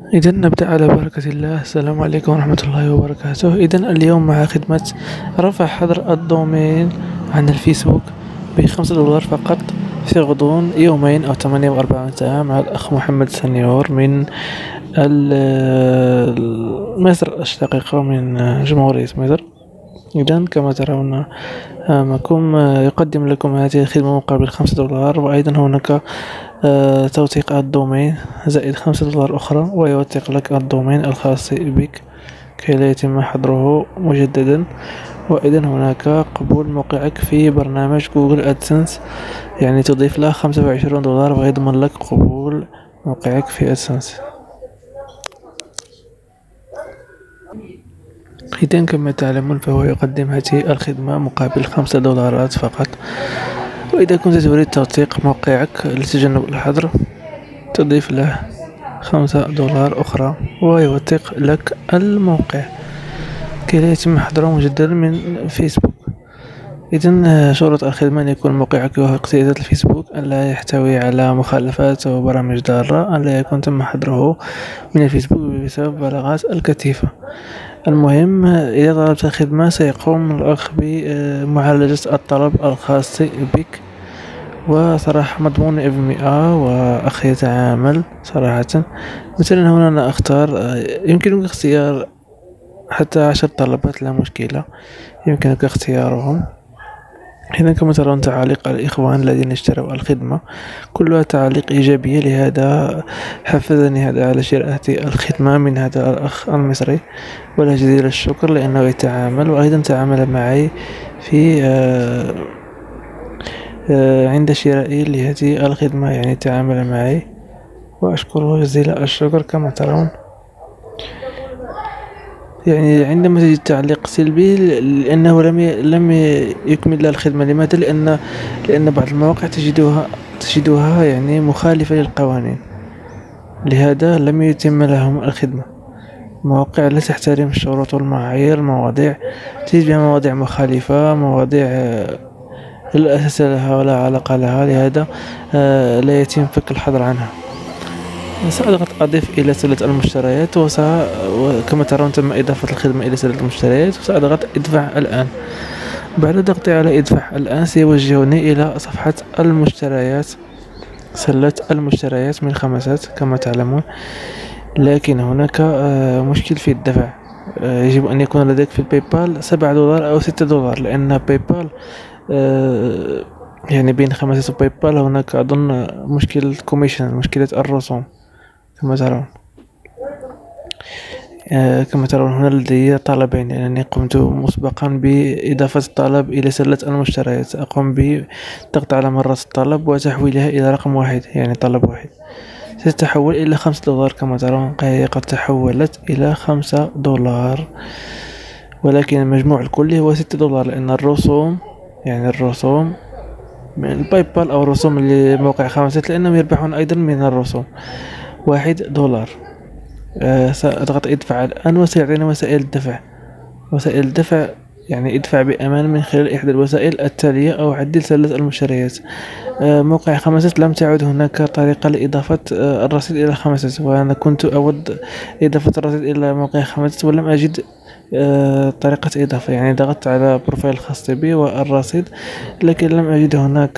إذا نبدأ على بركة الله. السلام عليكم ورحمة الله وبركاته. إذا اليوم مع خدمة رفع حظر الدومين عن الفيسبوك ب5 دولار فقط في غضون يومين أو 48 ساعة مع الأخ محمد سنيور من مصر الشقيقة، من جمهورية مصر. إذا كما ترون أمامكم يقدم لكم هذه الخدمة مقابل 5 دولار، وأيضا هناك توثيق الدومين زائد 5 دولار أخرى، ويوثق لك الدومين الخاص بك كي لا يتم حظره مجددا. وأيضا هناك قبول موقعك في برنامج جوجل أدسنس، يعني تضيف له 25 دولار ويضمن لك قبول موقعك في أدسنس. إذا كما تعلمون فهو يقدم هذه الخدمة مقابل 5 دولارات فقط. وإذا كنت تريد توثيق موقعك لتجنب الحظر تضيف له 5 دولار أخرى ويوثق لك الموقع كي لا يتم حظره مجددا من فيسبوك. إذن شروط الخدمة أن يكون موقعك يوافق سياسات الفيسبوك، أن لا يحتوي على مخالفات وبرامج ضارة، أن لا يكون تم حظره من الفيسبوك بسبب بلاغات الكثيفة. المهم إذا طلبت الخدمة سيقوم الأخ بمعالجة الطلب الخاص بك، وصراحة مضمون 100%. وأخ يتعامل صراحة. مثلا هنا أنا أختار، يمكنك اختيار حتى 10 طلبات، لا مشكلة، يمكنك اختيارهم. إذا كما ترون تعاليق الإخوان الذين اشتروا الخدمة كلها تعاليق إيجابية، لهذا حفزني هذا على شراء هذه الخدمة من هذا الأخ المصري، وله جزيل الشكر لأنه يتعامل. وأيضا تعامل معي في عند شرائي لهذه الخدمة، يعني تعامل معي وأشكره جزيل الشكر. كما ترون يعني عندما تجد تعليق سلبي لأنه لم يكمل الخدمة. لماذا؟ لأن بعض المواقع تجدها يعني مخالفة للقوانين، لهذا لم يتم لهم الخدمة. مواقع لا تحترم الشروط والمعايير، مواضيع تجد بها مواضيع مخالفة، مواضيع لا أساس لها ولا علاقة لها، لهذا لا يتم فك الحظر عنها. سأضغط أضيف إلى سلة المشتريات، وكما ترون تم إضافة الخدمة إلى سلة المشتريات، وسأضغط ادفع الآن. بعد ضغطي على ادفع الآن سيوجهني إلى صفحة المشتريات، سلة المشتريات من خمسات كما تعلمون. لكن هناك مشكل في الدفع. يجب أن يكون لديك في الباي بال 7 دولار أو 6 دولار، لأن باي بال يعني بين خمسات وباي بال هناك أظن مشكلة كوميشن، مشكلة الرسوم كما ترون. كما ترون هنا لدي طلبين، لأنني قمت مسبقا بإضافة الطلب إلى سلة المشتريات. أقوم بضغط على مرة الطلب وتحويلها إلى رقم واحد، يعني طلب واحد، ستتحول إلى 5 دولار. كما ترون هي قد تحولت إلى 5 دولار، ولكن المجموع الكلي هو 6 دولار، لأن الرسوم، يعني الرسوم من الباي بال أو الرسوم لموقع خمسات، لأنهم يربحون أيضا من الرسوم 1 دولار. سأضغط ادفع الآن وسيعطينا وسائل الدفع. وسائل الدفع يعني ادفع بأمان من خلال إحدى الوسائل التالية أو عدل سلة المشتريات. موقع خمسات لم تعد هناك طريقة لإضافة الرصيد إلى خمسات، وأنا كنت أود إضافة الرصيد إلى موقع خمسات ولم أجد طريقة إضافة. يعني ضغطت على بروفايل خاص بي والرصيد، لكن لم أجد هناك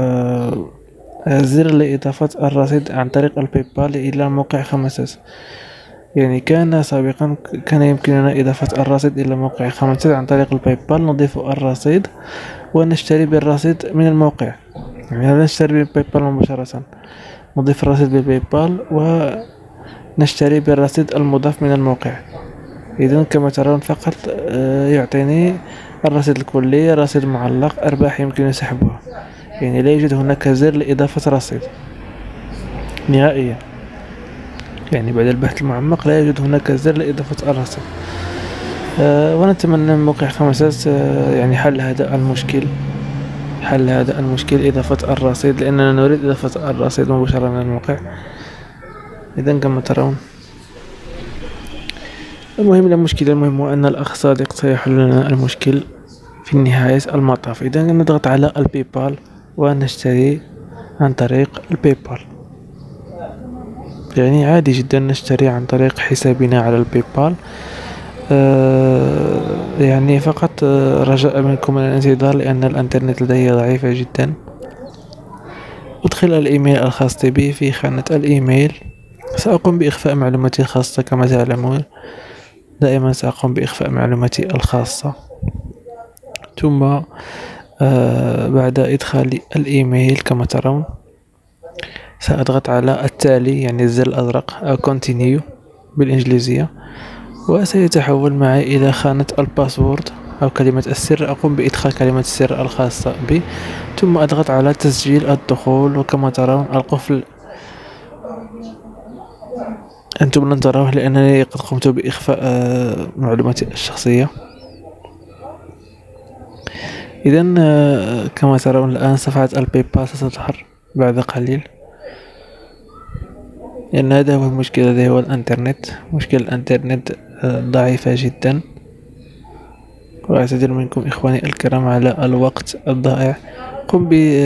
زر لإضافة الرصيد عن طريق الباي بال إلى موقع خمسات. يعني كان سابقا كان يمكننا إضافة الرصيد إلى موقع خمسات عن طريق الباي بال، نضيف الرصيد ونشتري بالرصيد من الموقع، يعني لا نشتري بالباي بال مباشرة، نضيف الرصيد بالباي بال ونشتري بالرصيد المضاف من الموقع. إذن كما ترون فقط يعطيني الرصيد الكلي، رصيد معلق، أرباح يمكن سحبها. يعني لا يوجد هناك زر لإضافة رصيد نهائيا، يعني بعد البحث المعمق لا يوجد هناك زر لإضافة الرصيد. ونتمنى من موقع خمسات يعني حل هذا المشكل، إضافة الرصيد، لأننا نريد إضافة الرصيد مباشرة من الموقع. إذن كما ترون المهم لا مشكلة، المهم هو أن الأخ صادق سيحل لنا المشكل في نهاية المطاف. إذن نضغط على الباي بال ونشتري عن طريق الباي بال. يعني عادي جدا نشتري عن طريق حسابنا على الباي بال. يعني فقط رجاء منكم الانتظار لأن الإنترنت لدي ضعيفة جدا. أدخل الإيميل الخاص بي في خانة الإيميل. سأقوم بإخفاء معلوماتي الخاصة كما تعلمون، دائما سأقوم بإخفاء معلوماتي الخاصة. ثم بعد إدخال الإيميل كما ترون سأضغط على التالي، يعني الزر الأزرق أو continue بالإنجليزية، وسيتحول معي إلى خانة الباسورد أو كلمة السر. أقوم بإدخال كلمة السر الخاصة بي، ثم أضغط على تسجيل الدخول. وكما ترون القفل أنتم لن تروه لأنني قد قمت بإخفاء معلوماتي الشخصية. إذن كما ترون الآن صفحة الباي بال ستظهر بعد قليل، لأن هذا هو المشكلة الذي هو الإنترنت. مشكلة الإنترنت ضعيفة جدا، وأعتذر منكم إخواني الكرام على الوقت الضائع. قم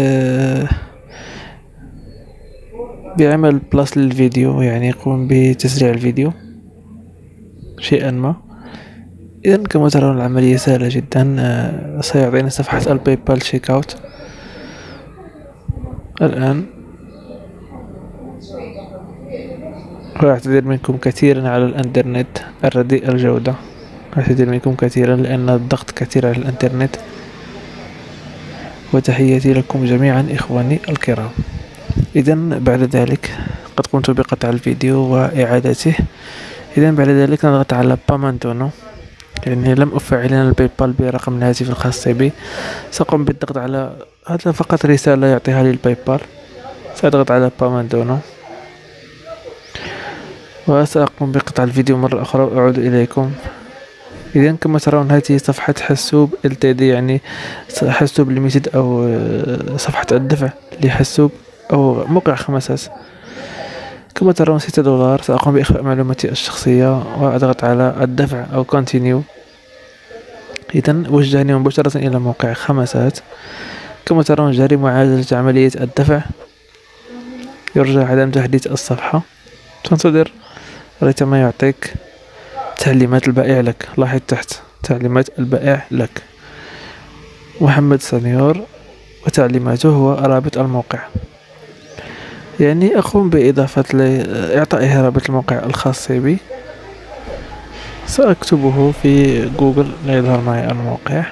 بعمل بلاس للفيديو، يعني قم بتسريع الفيديو شيئا ما. إذن كما ترون العملية سهلة جدا. سيعطينا صفحة الباي بال تشيك اوت الآن. وأعتذر منكم كثيرا على الإنترنت الرديء الجودة، أعتذر منكم كثيرا لأن الضغط كثير على الإنترنت. وتحياتي لكم جميعا إخواني الكرام. إذن بعد ذلك قد قمت بقطع الفيديو وإعادته. إذن بعد ذلك نضغط على بامانتونو، يعني لم أفعل الباي بال برقم الهاتف الخاص بي. سأقوم بالضغط على هذا، فقط رسالة يعطيها لي الباي بال. سأضغط على بامانتونو وسأقوم بقطع الفيديو مرة أخرى وأعود إليكم. إذن كما ترون هذه صفحة حاسوب LTD، يعني حاسوب ليميتد أو صفحة الدفع لحاسوب أو موقع خمسات. كما ترون $6. سأقوم بإخفاء معلوماتي الشخصية وأضغط على الدفع أو continue. إذن وجهني مباشرة إلى موقع خمسات. كما ترون جاري معالجة عملية الدفع، يرجى عدم تحديث الصفحة. تنتظر ريتما يعطيك تعليمات البائع لك. لاحظ تحت تعليمات البائع لك محمد سنيور، وتعليماته هو رابط الموقع. يعني أقوم بإضافة إعطائه رابط الموقع الخاص بي. سأكتبه في جوجل ليظهر معي الموقع.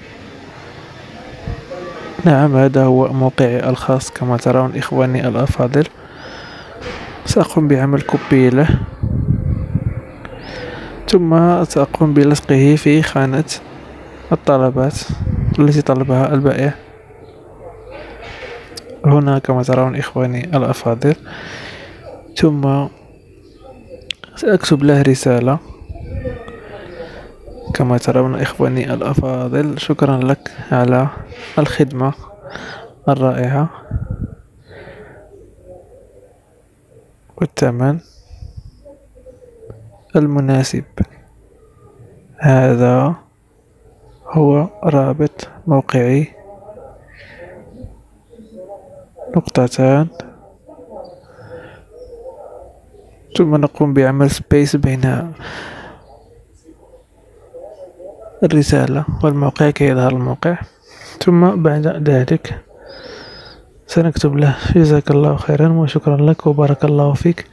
نعم، هذا هو موقعي الخاص كما ترون إخواني الأفاضل. سأقوم بعمل كوبي له، ثم سأقوم بلصقه في خانة الطلبات التي طلبها البائع هنا كما ترون إخواني الأفاضل. ثم سأكتب له رسالة كما ترون إخواني الأفاضل. شكرا لك على الخدمة الرائعة والثمن المناسب. هذا هو رابط موقعي، نقطتان. ثم نقوم بعمل سبيس بين الرسالة والموقع كي يظهر الموقع. ثم بعد ذلك سنكتب له جزاك الله خيرا وشكرا لك وبارك الله فيك.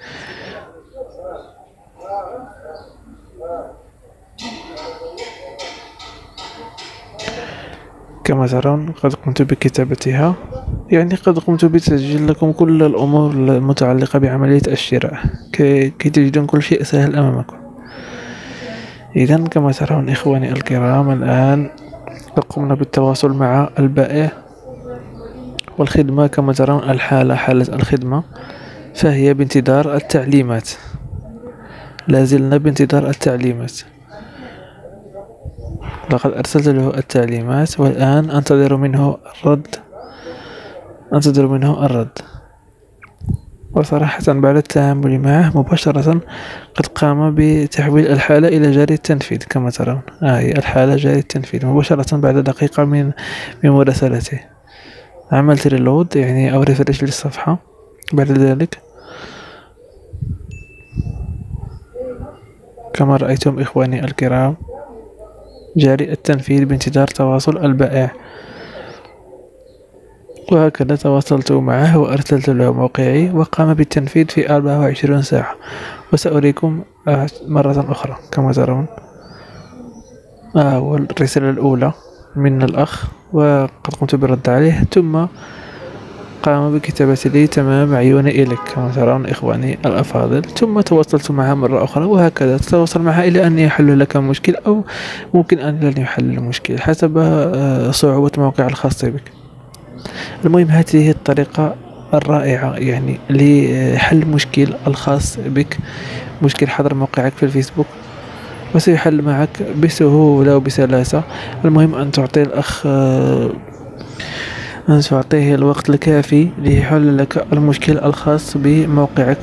كما ترون قد قمت بكتابتها، يعني قد قمت بتسجيل لكم كل الأمور المتعلقة بعملية الشراء كي تجدون كل شيء سهل أمامكم. إذن كما ترون إخواني الكرام الآن قد قمنا بالتواصل مع البائع، والخدمة كما ترون حالة الخدمة فهي بانتظار التعليمات. لازلنا بانتظار التعليمات. لقد أرسلت له التعليمات والآن أنتظر منه الرد. وصراحة بعد التعامل معه مباشرة قد قام بتحويل الحالة إلى جاري التنفيذ. كما ترون هي الحالة جاري التنفيذ مباشرة بعد دقيقة من مراسلته. عملت ريلود يعني أو ريفريش للصفحة. بعد ذلك كما رأيتم إخواني الكرام، جاري التنفيذ بانتظار تواصل البائع. وهكذا تواصلت معه وأرسلت له موقعي وقام بالتنفيذ في 24 ساعة. وسأريكم مرة أخرى كما ترون. والرسالة الأولى من الأخ وقد قمت بالرد عليه، ثم قام بكتابة لي تمام عيوني إليك كما ترون إخواني الأفاضل. ثم تواصلت معه مرة أخرى، وهكذا تتواصل معه إلى أن يحل لك مشكل، أو ممكن أن لن يحل المشكل حسب صعوبة موقع الخاص بك. المهم هذه هي الطريقة الرائعة يعني لحل مشكل الخاص بك، مشكل حظر موقعك في الفيسبوك، وسيحل معك بسهولة وبسلاسة. المهم أن تعطي الأخ أن تعطيه الوقت الكافي ليحل لك المشكل الخاص بموقعك.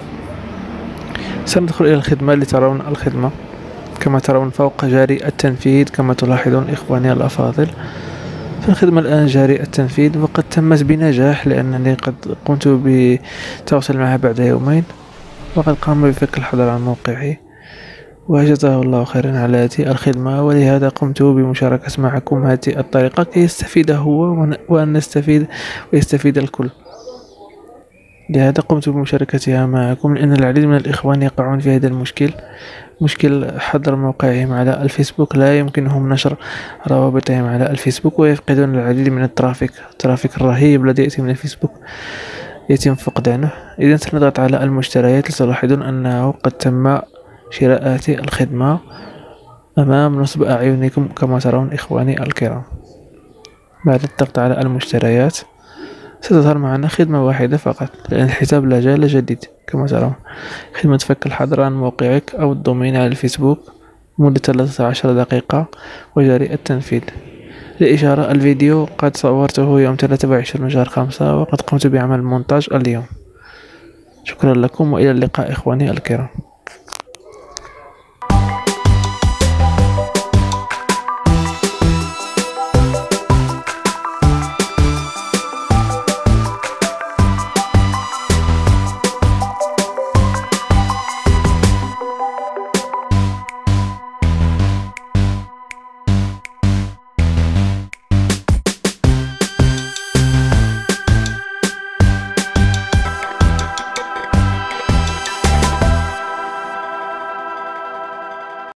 سندخل إلى الخدمة لترون الخدمة كما ترون فوق جاري التنفيذ كما تلاحظون إخواني الأفاضل. فالخدمة الآن جاري التنفيذ وقد تمت بنجاح، لأنني قد قمت بالتواصل معه بعد يومين، وقد قام بفك الحظر عن موقعي، وجزاه الله خيرا على هذه الخدمة. ولهذا قمت بمشاركة معكم هذه الطريقة كي يستفيد هو وأن نستفيد ويستفيد الكل. لهذا قمت بمشاركتها معكم، لأن العديد من الإخوان يقعون في هذا المشكل، مشكل حظر موقعهم على الفيسبوك. لا يمكنهم نشر روابطهم على الفيسبوك ويفقدون العديد من الترافيك الرهيب الذي يأتي من الفيسبوك يتم فقدانه. إذا سنضغط على المشتريات ستلاحظون أنه قد تم شراء هذه الخدمة أمام نصب أعينكم كما ترون إخواني الكرام. بعد الضغط على المشتريات ستظهر معنا خدمة واحدة فقط، لأن الحساب لا زال جديد كما ترون. خدمة فك الحظر عن موقعك أو الدومين على الفيسبوك مدة 13 دقيقة وجاري التنفيذ. لإشارة الفيديو قد صورته يوم 23 شهر 5 وقد قمت بعمل مونتاج اليوم. شكرا لكم وإلى اللقاء إخواني الكرام.